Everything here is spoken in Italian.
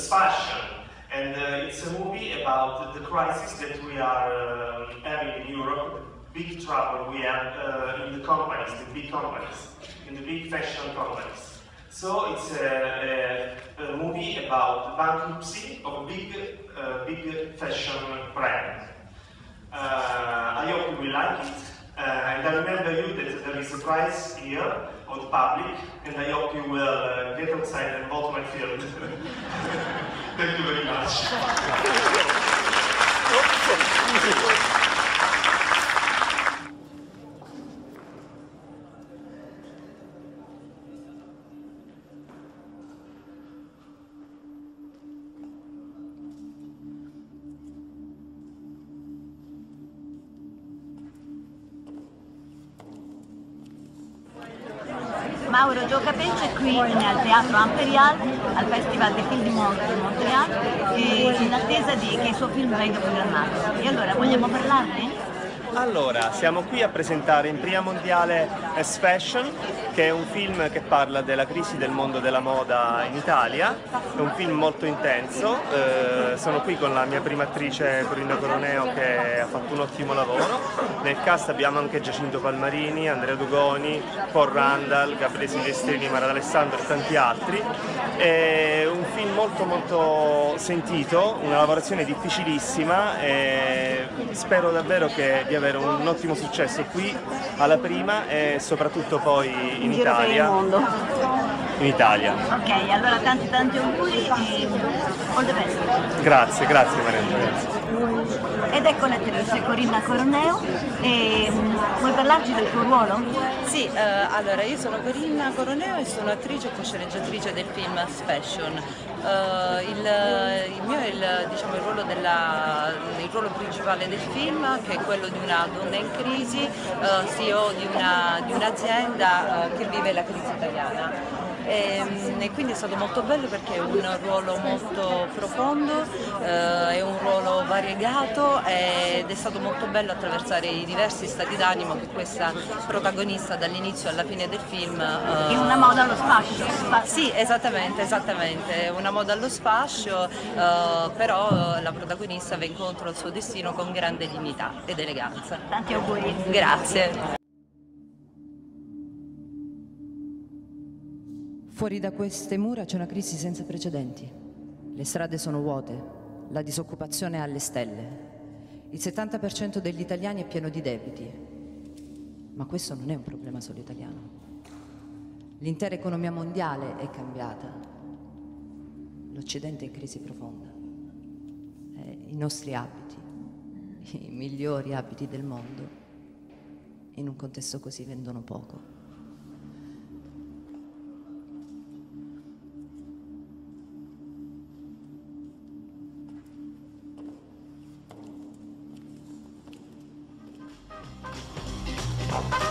fashion. And it's a movie about the crisis that we are having in Europe, the big trouble we have in the companies, the big companies, in the big fashion companies. So it's a movie about bankruptcy of a big fashion brand. I hope you will like it. And I remember you that there is a prize here of the public, and I hope you will get outside and vote my film. Thank you very much. Mauro Giocapelce è qui al Teatro Imperial, al Festival des Films di Montréal, in attesa che il suo film venga programmato. E allora, vogliamo parlarne? Allora, siamo qui a presentare in prima mondiale As Fashion, che è un film che parla della crisi del mondo della moda in Italia. È un film molto intenso, sono qui con la mia prima attrice Corinna Coroneo che ha fatto un ottimo lavoro. Nel cast abbiamo anche Giacinto Palmarini, Andrea Dugoni, Paul Randall, Gabriele Silvestrini, Mara D'Alessandro e tanti altri. È un film molto sentito, una lavorazione difficilissima e spero davvero di avere un ottimo successo qui alla prima e soprattutto poi in Italia. Per il mondo. In Italia. Ok, allora tanti auguri e all the best. Grazie Maria. Grazie. Ed ecco l'attrice Corinna Coroneo. Vuoi parlarci del tuo ruolo? Sì, allora io sono Corinna Coroneo e sono attrice e co-sceneggiatrice del film As Fashion. Il mio è il ruolo principale del film, che è quello di una donna in crisi, CEO di un'azienda che vive la crisi italiana. E quindi è stato molto bello perché è un ruolo molto profondo, è un ruolo variegato ed è stato molto bello attraversare i diversi stati d'animo che questa protagonista dall'inizio alla fine del film. In una moda allo sfascio. Sì, esattamente, è una moda allo sfascio, però la protagonista va incontro al suo destino con grande dignità ed eleganza. Tanti auguri. Grazie. Fuori da queste mura c'è una crisi senza precedenti. Le strade sono vuote, la disoccupazione è alle stelle. Il 70% degli italiani è pieno di debiti. Ma questo non è un problema solo italiano. L'intera economia mondiale è cambiata. L'Occidente è in crisi profonda. I nostri abiti, i migliori abiti del mondo, in un contesto così vendono poco. Bye.